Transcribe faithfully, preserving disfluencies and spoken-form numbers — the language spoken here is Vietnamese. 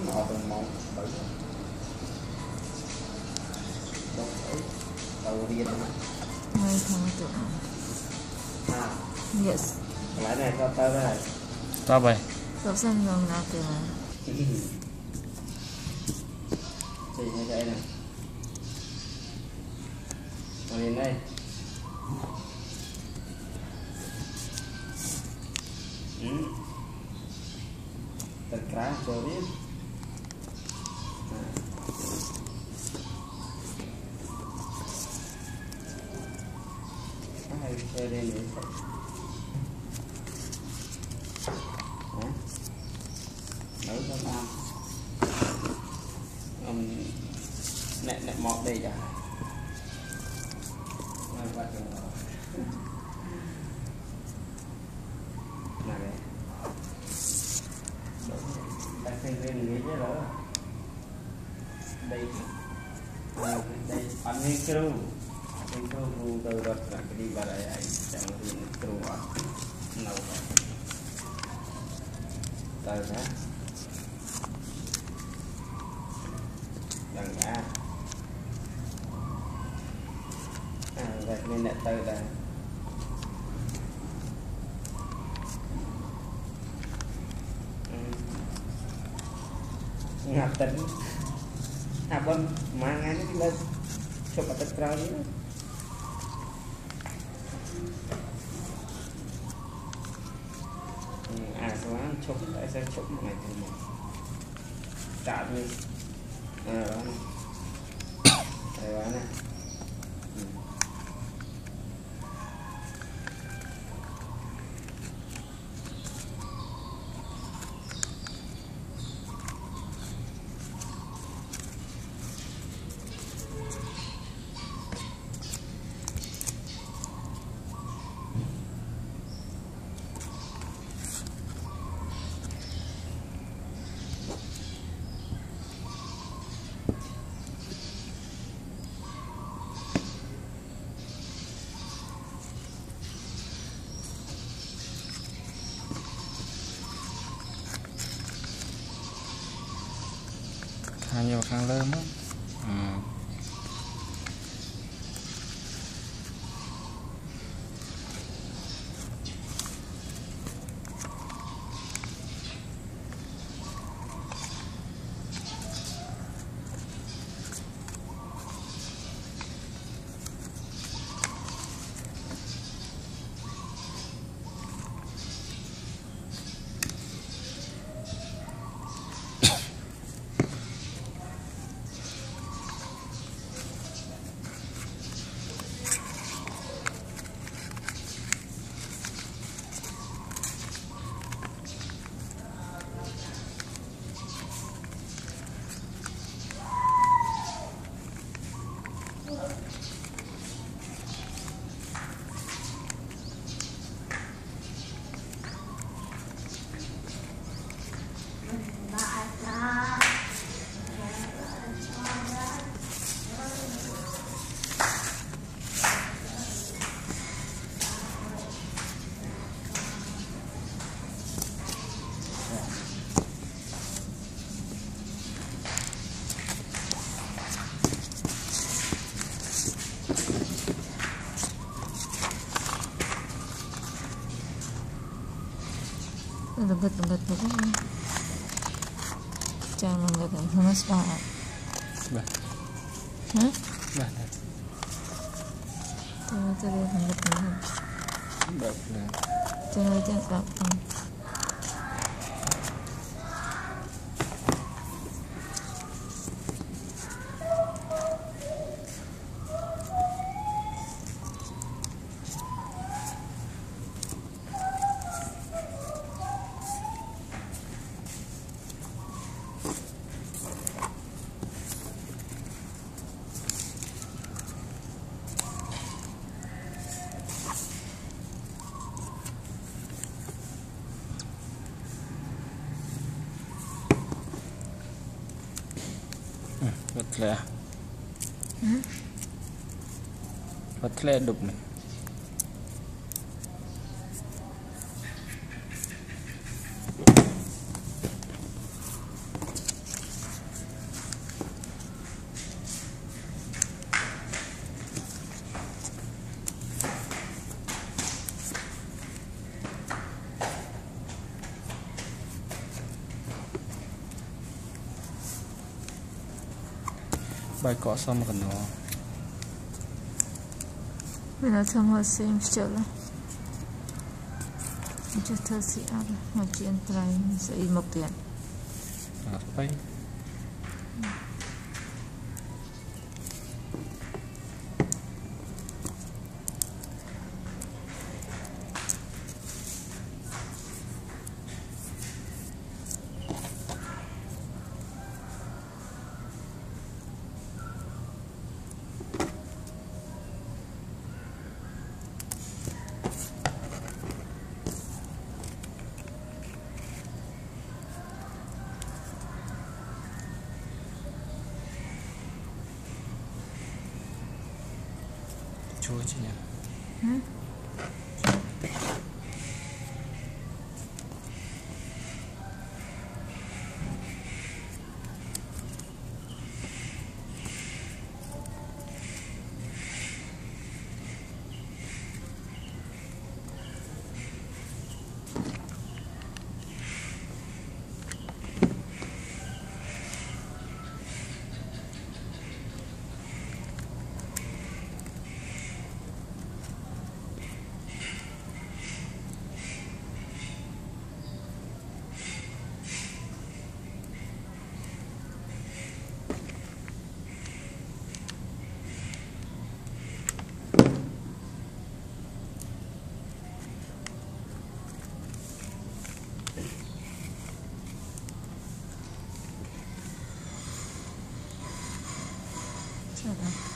họ từng mong tới đâu tới đầu tiên hai tháng tuổi à yes lại này cho tới đây sao vậy cậu xem rồi nào kìa chị như vậy này còn đến đây ừ. Tất cả cho biết à. Hay chơi đây nữa nấu cho ta um, nè nè mọt đây chả này đây ta xây lên nghĩ chứ đó đây à, đây anh đi kêu đi kêu từ đó là đi vào đây anh chẳng đi kêu à nấu từ đó đằng cả à vậy nên lại từ đây ngập tính à bên mang ngay nó lên chụp ở tất cả đi à số ăn chụp tại sao chụp một ngày thì một chạm đi à đó này đây đó này ừ. khá nhiều kháng lớn đó à. lembut-lembut begini jangan lembut panas banget bah hah? bah tuh tuh lembut-lembut bah jangan jangan gampang vật lẻ hả? vật lẻ đục này bài cọ xong gần nó mình là thầm hoa xem chờ là chưa thơ sĩ áp mà chuyện trai sẽ một tiền à tay chua chứ nhỉ. Ừ? Shut up.